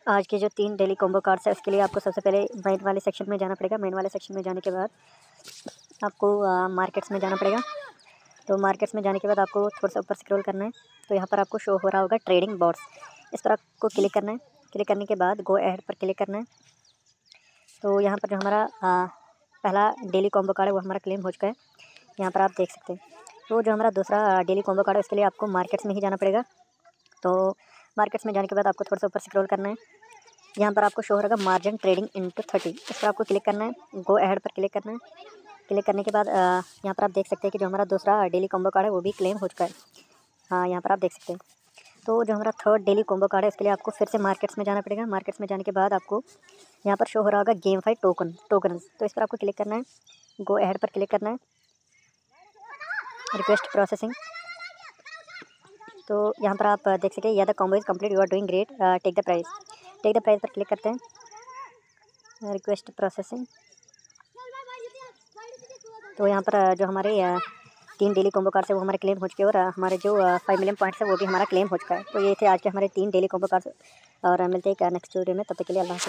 आज के जो 3 डेली कॉम्बो कार्ड्स है उसके लिए आपको सबसे पहले मेन वाले सेक्शन में जाना पड़ेगा। मेन वाले सेक्शन में जाने के बाद आपको मार्केट्स में जाना पड़ेगा। तो मार्केट्स में जाने के बाद आपको थोड़ा सा ऊपर स्क्रॉल करना है। तो यहाँ पर आपको शो हो रहा होगा ट्रेडिंग बॉट्स, इस पर आपको क्लिक करना है। क्लिक करने के बाद गो अहेड पर क्लिक करना है। तो यहाँ पर जो हमारा पहला डेली कॉम्बो कार्ड है वो हमारा क्लेम हो चुका है, यहाँ पर आप देख सकते हैं। तो जो हमारा दूसरा डेली कॉम्बो कार्ड है उसके लिए आपको मार्केट्स में ही जाना पड़ेगा। तो मार्केट्स में जाने के बाद आपको थोड़ा सा ऊपर स्क्रॉल करना है। यहाँ पर आपको शो हो रहा है मार्जिन ट्रेडिंग इनटू 30, इस पर आपको क्लिक करना है। गो अहेड पर क्लिक करना है। क्लिक करने के बाद यहाँ पर आप देख सकते हैं कि जो हमारा दूसरा डेली कॉम्बो कार्ड है वो भी क्लेम हो चुका है। हाँ, यहाँ पर आप देख सकते हैं। तो जो हमारा थर्ड डेली कॉम्बो कार्ड है उसके लिए आपको फिर से मार्केट्स में जाना पड़ेगा। मार्केट्स में जाने के बाद आपको यहाँ पर शो हो रहा होगा गेम फाइट टोकन्स, तो इस पर आपको क्लिक करना है। गो अहेड पर क्लिक करना है। रिक्वेस्ट प्रोसेसिंग, तो यहाँ पर आप देख सकते हैं या the combo is complete, you are doing great, take the price पर क्लिक करते हैं। रिक्वेस्ट प्रोसेसिंग, तो यहाँ पर जो हमारे 3 डेली कॉम्बो कार्ड्स है वो हमारे क्लेम हो चुके हैं और हमारे जो 5 मिलियन पॉइंट्स है वो भी हमारा क्लेम हो चुका है। तो ये थे आज के हमारे 3 डेली कॉम्बो कार्ड्स और मिलते हैं नेक्स्ट वीडियो में। तब तक के लिए अल्लाह हाफ़िज़।